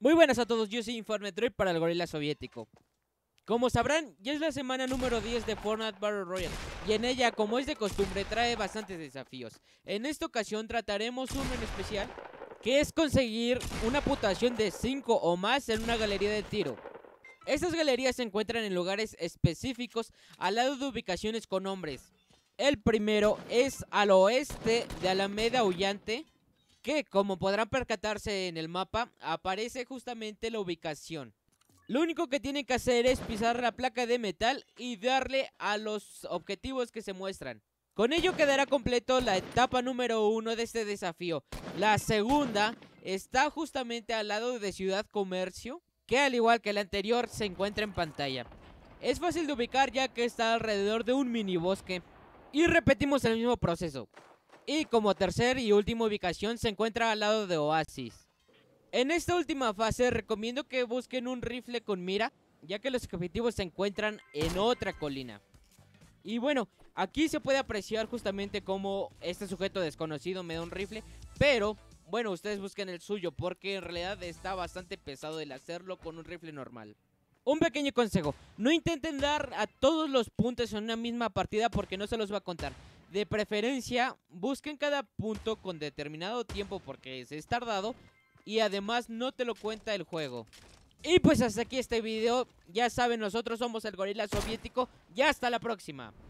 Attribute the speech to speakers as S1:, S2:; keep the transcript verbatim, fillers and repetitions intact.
S1: Muy buenas a todos, yo soy InformeDroid para el Gorila Soviético. Como sabrán, ya es la semana número diez de Fortnite Battle Royale y en ella, como es de costumbre, trae bastantes desafíos. En esta ocasión trataremos uno en especial, que es conseguir una puntuación de cinco o más en una galería de tiro. Estas galerías se encuentran en lugares específicos al lado de ubicaciones con nombres. El primero es al oeste de Alameda Aullante, que como podrán percatarse en el mapa, aparece justamente la ubicación. Lo único que tienen que hacer es pisar la placa de metal y darle a los objetivos que se muestran. Con ello quedará completo la etapa número uno de este desafío. La segunda está justamente al lado de Ciudad Comercio, que al igual que la anterior se encuentra en pantalla. Es fácil de ubicar ya que está alrededor de un mini bosque. Y repetimos el mismo proceso. Y como tercera y última ubicación se encuentra al lado de Oasis. En esta última fase recomiendo que busquen un rifle con mira, ya que los objetivos se encuentran en otra colina. Y bueno, aquí se puede apreciar justamente cómo este sujeto desconocido me da un rifle, pero bueno, ustedes busquen el suyo porque en realidad está bastante pesado el hacerlo con un rifle normal. Un pequeño consejo, no intenten dar a todos los puntos en una misma partida porque no se los va a contar. De preferencia, busquen cada punto con determinado tiempo porque es tardado y además no te lo cuenta el juego. Y pues hasta aquí este video, ya saben, nosotros somos el Gorila Soviético y hasta la próxima.